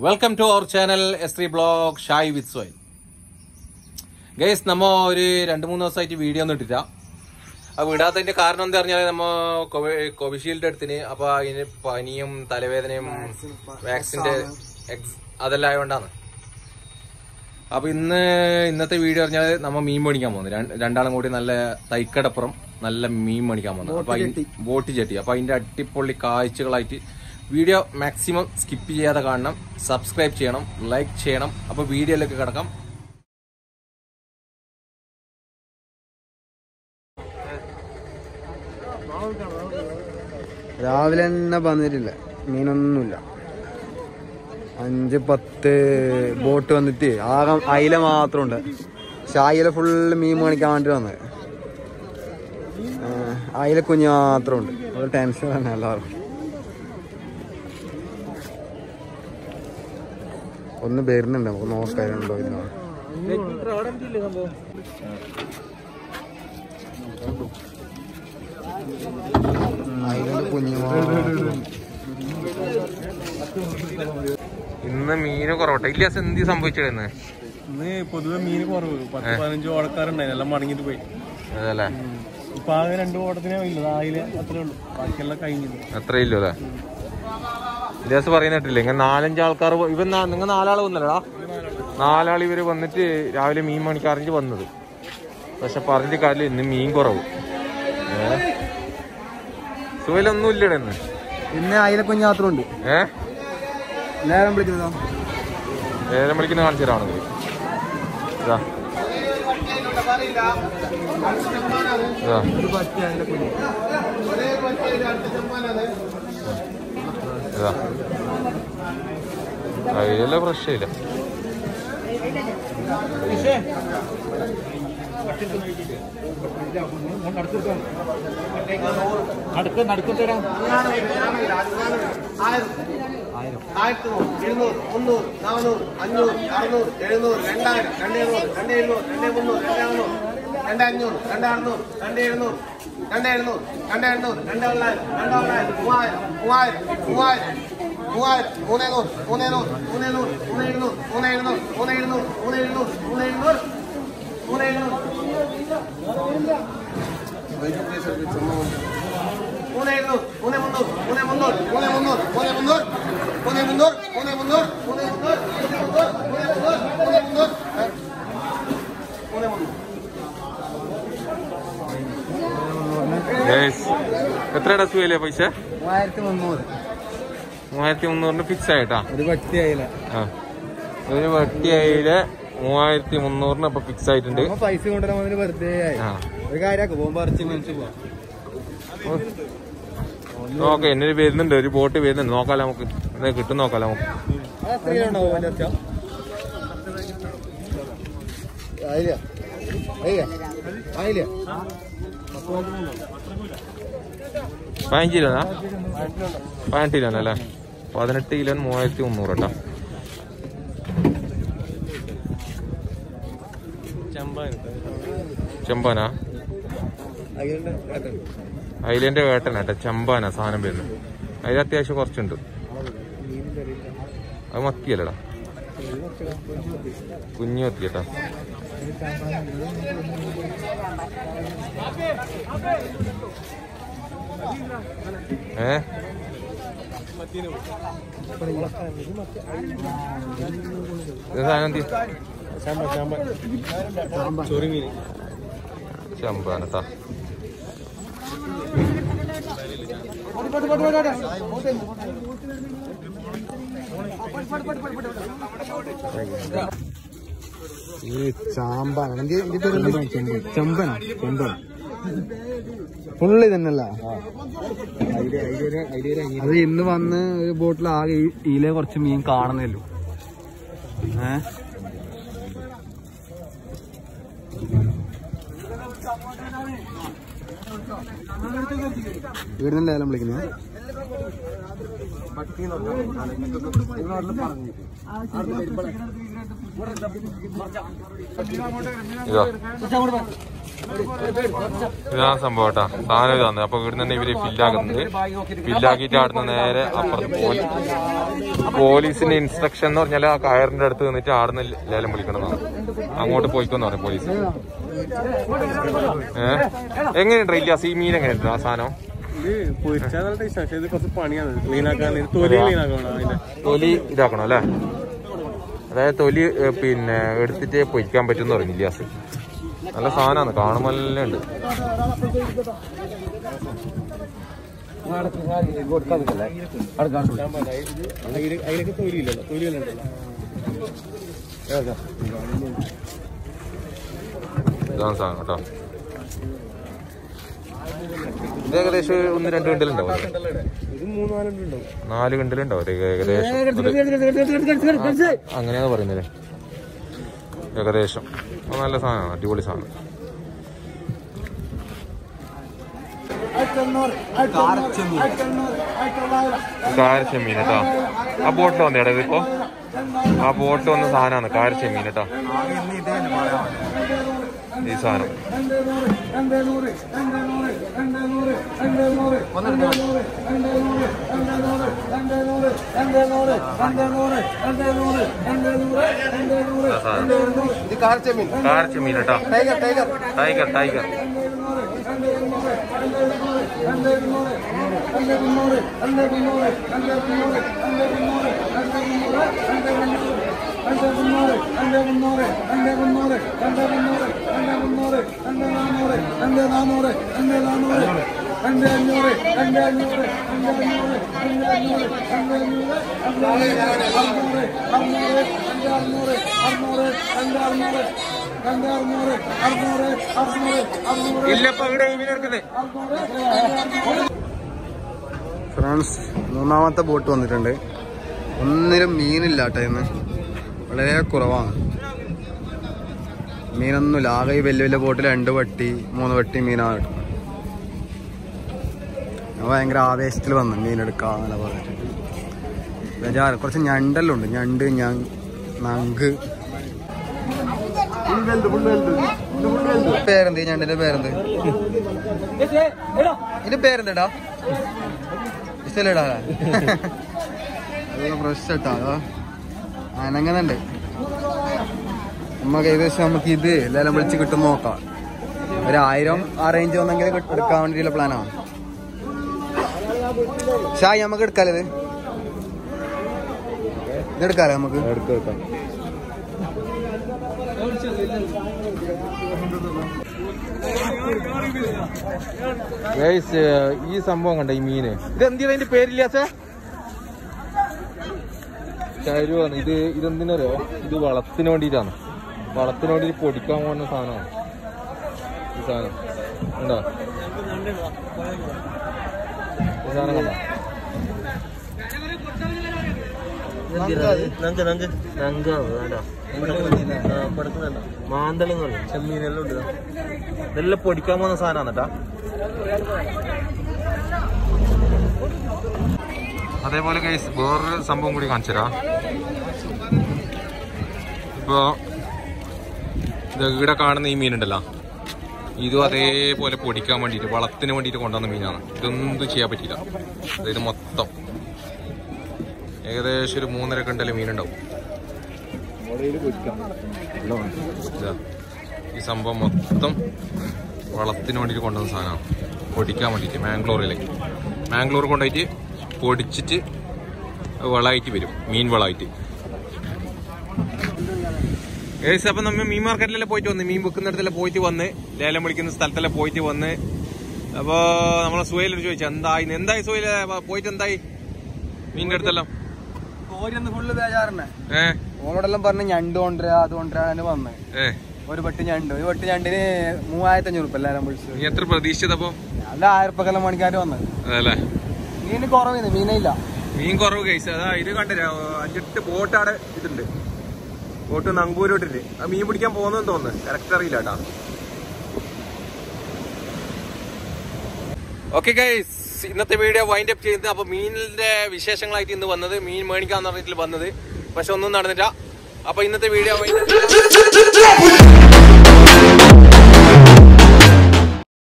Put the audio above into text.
Welcome to our channel S3 blog ഷായ് with സോയിൽ. Guys, നമ്മ ഒരു 2-3 ദിവസമായിട്ട് വീഡിയോ ഒന്നും ഇട്ടില്ല. ആ വിടാത്തതിന്റെ കാരണം എന്താ പറഞ്ഞാൽ നമ്മ കോവിഷീൽഡ് എടുത്തിന്. അപ്പൊ അതിന് പനിയും തലവേദനയും വാക്സിന്റെ അതെല്ലാം ആയതുകൊണ്ടാണ്. അപ്പൊ ഇന്നത്തെ വീഡിയോ പറഞ്ഞാൽ നമ്മ മീൻ മേടിക്കാൻ പോകുന്നത്. രണ്ടാളും കൂടി നല്ല തൈക്കടപ്പുറം നല്ല മീൻ മേടിക്കാൻ പോകുന്നത്. അപ്പൊ ബോട്ട് ചെട്ടി. അപ്പൊ അതിന്റെ അടിപൊളി കാഴ്ചകളായിട്ട് വീഡിയോ മാക്സിമം സ്കിപ്പ് ചെയ്യാതെ കാണണം. സബ്സ്ക്രൈബ് ചെയ്യണം, ലൈക്ക് ചെയ്യണം. അപ്പൊ വീഡിയോയിലേക്ക് കിടക്കാം. രാവിലെ തന്നെ വന്നിട്ടില്ല, മീനൊന്നുമില്ല. 5-10 ബോട്ട് വന്നിട്ട് ആകെ അയില മാത്രമുണ്ട്. പക്ഷെ അയില ഫുള്ള് മീൻ മേടിക്കാൻ വേണ്ടി വന്നത്. അയില കുഞ്ഞ് മാത്രമുണ്ട്. ഒരു ടെൻഷൻ തന്നെ എല്ലാവരും. ഒന്ന് വരുന്നുണ്ട്, നമുക്ക് നോക്കാനുണ്ടോ ഇല്ല. അയിലന്റെ കുഞ്ഞു ഇന്ന് മീന് കുറവട്ടെ. ഇല്ലാസ് എന്ത് സംഭവിച്ചിരുന്നു? ഇന്ന് പൊതുവെ മീന് കുറവ്. 10-15 ഓടക്കാരുണ്ടായിരുന്നു, എല്ലാം മടങ്ങിട്ട് പോയി. അതല്ലേ, ഇപ്പൊ ആകെ 2 ഓടത്തിനേ ഇല്ല. അതില് അത്രേ ഉള്ളൂ, ബാക്കിയെല്ലാം കഴിഞ്ഞില്ല. അത്ര ഇല്ലോ അല്ലേ? ഇല്ലാസ് പറയുന്നിട്ടില്ല. ഇങ്ങനെ 4-5 ആൾക്കാർ. ഇവൻ നിങ്ങൾ 4 ആള് വന്നല്ലടാ. 4 ആൾ ഇവര് വന്നിട്ട് രാവിലെ മീൻ മണിക്കറിഞ്ഞ് വന്നത്. പക്ഷെ പറഞ്ഞിട്ട് കാര്യമില്ല, ഇന്ന് മീൻ കുറവ്. സുഖലൊന്നും ഇല്ലട ഇന്ന്. പിന്നെ അയില കുഞ്ഞ് മാത്രമുണ്ട്. നേരം വിളിക്കുന്നതോ? നേരം വിളിക്കുന്ന കാണിച്ചു തരാണെങ്കിൽ അതിലെല്ലാം പ്രശ്നമില്ല. നടക്കത്തരാം. 1000, 700, 300, 400, 500, 600, 700, 2000, 2700, 2700, 2300, 2500, 2600, 2700, 2800, 2900, 2900, 3000, 3000, 3000, 3000, 3000, 3700, എത്രയുടെ സുഖയില്ലേ പൈസ? 3300 ഫിക്സ് ആയിട്ടാ. ഒരു വട്ടി അയില. ഒരു വട്ടി അയില 3300 അപ്പൊ ഫിക്സ് ആയിട്ടുണ്ട്. പൈസ കൊണ്ടുവരാൻ വെറുതെ ഒരു കാര്യമാക്കും. പോകുമ്പോ അറച്ച് മനസ്സിൽ പോവാം. നോക്കാം, എന്നൊരു വരുന്നുണ്ട്, ഒരു ബോട്ട് വരുന്നുണ്ട്. നോക്കാലോ, നമുക്ക് എന്താ കിട്ടും നോക്കാലോ. നമുക്ക് പതിനഞ്ച് കിലോനാ? 18 കിലോനല്ലേ? 18 കിലോ 3300 കേട്ടോ. ചെമ്പാനാ? അയിലന്റെ വേട്ടനാട്ടെ. ചെമ്പാനാ സാധനം വരുന്നത്. അതിൽ അത്യാവശ്യം കുറച്ചുണ്ട്. അത് മത്തിയല്ലടാ, കുഞ്ഞു മത്തി കേട്ടാ. ചെമ്പാനത്താ. ഈ ചാമ്പാന ചെമ്പന ഫുള്ള് തന്നെയല്ല. അത് ഇന്ന് വന്ന് ഒരു ബോട്ടിൽ ആകെ ഇതിലെ കുറച്ച് മീൻ കാണുന്നല്ലോ. വീടിനല്ലേ വിളിക്കുന്നത്? ഇതാണ് സംഭവം കേട്ടാ. സാധനം ഇതാണ്. അപ്പൊ ഇവിടുന്ന് തന്നെ ഇവര് ഫില്ലാക്കുന്നത്. ഫില്ലാക്കിയിട്ട് ആടുന്ന നേരെ അപ്പുറത്ത് പോലീസിന്റെ ഇൻസ്ട്രക്ഷൻ എന്ന് പറഞ്ഞാൽ ആ കയറിന്റെ അടുത്ത് നിന്നിട്ട് ആടുന്ന ലേലം വിളിക്കണമെന്നാണ്. അങ്ങോട്ട് പോയിക്കോന്ന് പറഞ്ഞു പോലീസ്. എങ്ങനെയുണ്ട് ഇല്ലാസ് ഈ മീൻ എങ്ങനെയുണ്ട് ആ സാധനം? ഇത് കുറച്ച് പണിയാണ് ക്ലീനാക്കാൻ. തൊലി ഇതാക്കണം അല്ലേ? അതായത് തൊലി പിന്നെ എടുത്തിട്ട് പൊരിക്കാൻ പറ്റും എന്ന് പറഞ്ഞു ഇല്ലാസ്. നല്ല സാധനമാണ്, കാണുമ്പോൾ നല്ല ഉണ്ട്. അതിലൊക്കെ തൊലിയില്ലല്ലോ, തൊലിയല്ലോ. ഇതാണ് സാധനം കേട്ടോ. ഇത് ഏകദേശം 1-2 കിണ്ടലുണ്ടാവും. ഇത് 3-4 ഉണ്ടാവും. 4 കിണ്ടലുണ്ടാവും ഏകദേശം. അങ്ങനെയാണ് പറയുന്നത് ഏകദേശം. നല്ല സാധനമാണ്, അടിപൊളി സാധനം. കാരച്ചെമ്മീൻ കേട്ടോ. ആ ബോട്ടിൽ വന്നേടാ ഇതിപ്പോ. ആ ബോട്ടിൽ വന്ന സാധനമാണ് കാരച്ചെമ്മീൻ കേട്ടോ. ഈ സാധനം കാരച്ചെമ്മീൻ കേട്ടോ. Tiger tiger. ഫ്രണ്ട്സ്, 3ാമത്തെ ബോട്ട് വന്നിട്ടുണ്ട്. ഒന്നിനും മീനില്ല കേട്ടോ. ഇന്ന് വളരെ കുറവാണ്. മീനൊന്നുമില്ല. ആകെ ഈ വലിയ വലിയ ബോട്ടിൽ 2 വട്ടി 3 വട്ടി മീനാണ് കേട്ടോ. ഞാൻ ഭയങ്കര ആവേശത്തിൽ വന്നു മീനെടുക്കാന്നല്ല പറഞ്ഞിട്ട്. ബജാറ് കുറച്ച് ഞണ്ടെല്ലാം ഉണ്ട്. ഞണ്ട്, നങ്ക്. പേരെന്ത് ഞണ്ടിന്റെ പേരെന്ത്? ഇതിന്റെ പേരെന്താ? ഇഷ്ടല്ലേടാ? ഫ്രഷ് ഇട്ടാലോ അനങ്ങനുണ്ട്. നമുക്ക് ഏകദേശം നമുക്ക് ഇത് ലേലം വിളിച്ച് കിട്ടും നോക്കാം. 1000 ആ റേഞ്ച് വന്നെങ്കിൽ എടുക്കാൻ വേണ്ടിയിട്ടുള്ള പ്ലാനാണ്. ഷായി നമുക്ക് എടുക്കാലോ ഇതെടുക്കാലോ നമുക്ക്. ഈ സംഭവം കണ്ട ഈ മീന് ഇതെന്തിനാ അതിന്റെ പേരില്ലാത്ത ചരുവാണ്. ഇതെന്തിനോ ഇത് വളത്തിന് വേണ്ടിയിട്ടാണ്. വളത്തിന് വേണ്ടിയിട്ട് പൊടിക്കാൻ പോകുന്ന സാധനമാണ് ഈ സാധനം. ഉണ്ടോ ഈ സാധനം കണ്ടോ? മാന്തളി ചെമ്മീനെല്ലാം ഉണ്ട്. ഇതെല്ലാം പൊടിക്കാൻ പോകുന്ന സാധനമാണ് കേട്ടാ. അതേപോലെ ഗൈസ് വേറൊരു സംഭവം കൂടി കാണിച്ചുതരാം. ഇപ്പൊ ഇവിടെ കാണുന്ന ഈ മീനുണ്ടല്ലോ, ഇതും അതേപോലെ പൊടിക്കാൻ വേണ്ടിയിട്ട് വളത്തിന് വേണ്ടിയിട്ട് കൊണ്ടുവന്ന മീനാണ്. ഇതൊന്നും ചെയ്യാൻ പറ്റില്ല. ഇത് മൊത്തം ഏകദേശം ഒരു 3.5 കിണ്ടൽ മീനുണ്ടാവും. ഈ സംഭവം മൊത്തം വളത്തിന് വേണ്ടിയിട്ട് കൊണ്ടുവന്ന സാധനമാണ്, പൊടിക്കാൻ വേണ്ടിയിട്ട്. മാംഗ്ലൂർ കൊണ്ടുപോയിട്ട് പൊടിച്ചിട്ട് വളമായിട്ട് വരും, മീൻ വളമായിട്ട്. ഏകദേശം അപ്പം നമ്മൾ മീൻ മാർക്കറ്റിലെല്ലാം പോയിട്ട് വന്ന്, മീൻ വെക്കുന്നിടത്തെല്ലാം പോയിട്ട് വന്ന്, ലേലം വിളിക്കുന്ന സ്ഥലത്തെല്ലാം പോയിട്ട് വന്ന്. അപ്പോൾ നമ്മളെ സുഹൈലോട് ചോദിച്ചു എന്തായി സുഹൈൽ പോയിട്ട് എന്തായി മീനിന്റെ അടുത്തെല്ലാം? ഫുള്ള് ബേജാറന്നെ. ഓളോടെല്ലാം പറഞ്ഞ് ഞണ്ട് കൊണ്ടുവരാ അത് കൊണ്ടുവരാൻ വന്ന്. ഒരു വട്ടി ഞണ്ടിന് 3500 രൂപ എല്ലാരും വിളിച്ചു. നീ എത്ര പ്രതീക്ഷിച്ചതപ്പോ? നല്ല 1000 രൂപക്കെല്ലാം മണിക്കാർ വന്നത്. അതല്ലേ മീന് കുറവ്, മീനില്ല. മീൻ കുറവ് കഴിച്ച. അതാ ഇത് കണ്ടില്ല, 5-8 ബോട്ടാടെ ഇതുണ്ട്. ബോട്ട് നങ്കൂരോട്ടിട്ട് ആ മീൻ പിടിക്കാൻ പോകുന്നെന്ന് തോന്നുന്നു. കറക്റ്റ് അറിയില്ല കേട്ടാ. ഓക്കെ ഗൈസ്, ഇന്നത്തെ വീഡിയോ വൈൻഡ് അപ്പ് ചെയ്യുന്നത്. അപ്പൊ മീനിന്റെ വിശേഷങ്ങളായിട്ട് ഇന്ന് വന്നത്, മീൻ മേടിക്കാന്ന് പറഞ്ഞിട്ട് വന്നത്, പക്ഷെ ഒന്നും നടന്നില്ല. അപ്പൊ ഇന്നത്തെ വീഡിയോ